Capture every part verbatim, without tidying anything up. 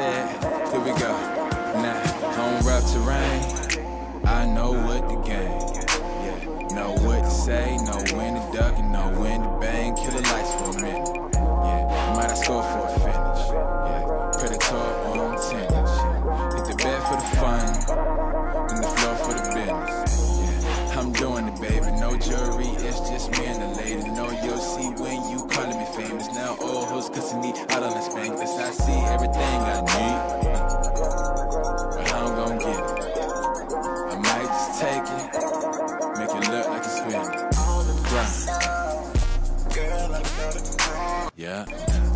Yeah, here we go. Now, on rough terrain, I know what the game. Yeah, know what to say, know when to duck, and know when to bang. Kill the lights for a minute. Yeah, might I score for a finish. Yeah, predator on tennis. Hit the bed for the fun, and the floor for the business. Yeah, I'm doing it, baby. No jury, it's just me and the lady. Know you'll see when you calling me famous. Now old hoes kissing me out on the spangless. I see everything I need, but I don't gon' get it. I might just take it, make it look like it's spinning. Grind. Yeah.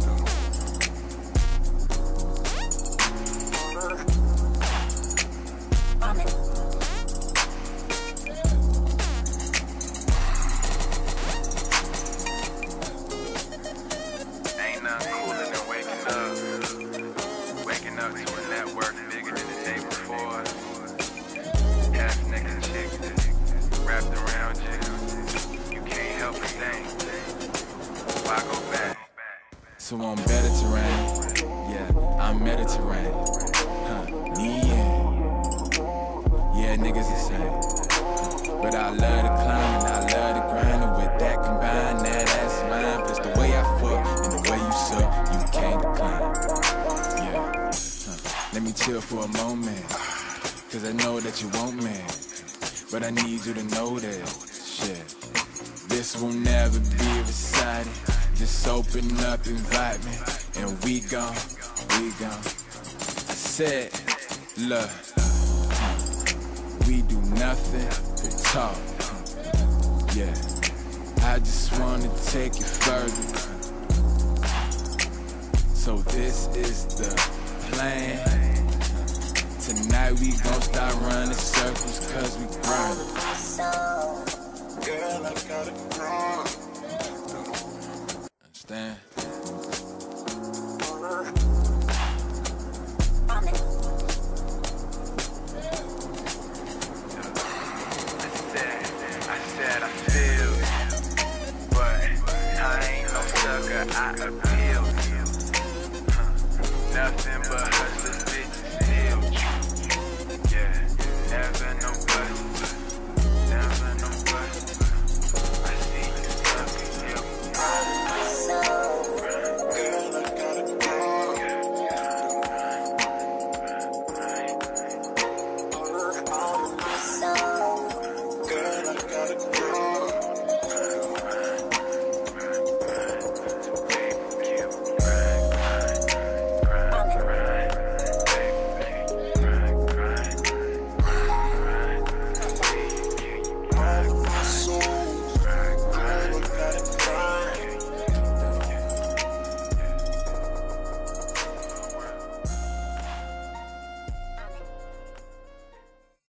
Ain't nothing cooler than waking up. Waking up to a network bigger than the day before. Half naked chick wrapped around you. You can't help but think, why go back? So I'm better terrain. Yeah, I'm Mediterranean. Huh, yeah. Yeah, niggas insane. But I love to climb and I love to grind. And with that combined, that ass mine. Plus the way I fuck and the way you suck, you can't decline. Yeah. Huh. Let me chill for a moment, cause I know that you want me. But I need you to know that, shit, this will never be recited. Just open up, invite me, and we gon', we gon'. I said, look, we do nothing but talk. Yeah, I just wanna take it further. So this is the plan. Tonight we gon' start running circles cause we grind. Girl, I gotta grind. Understand?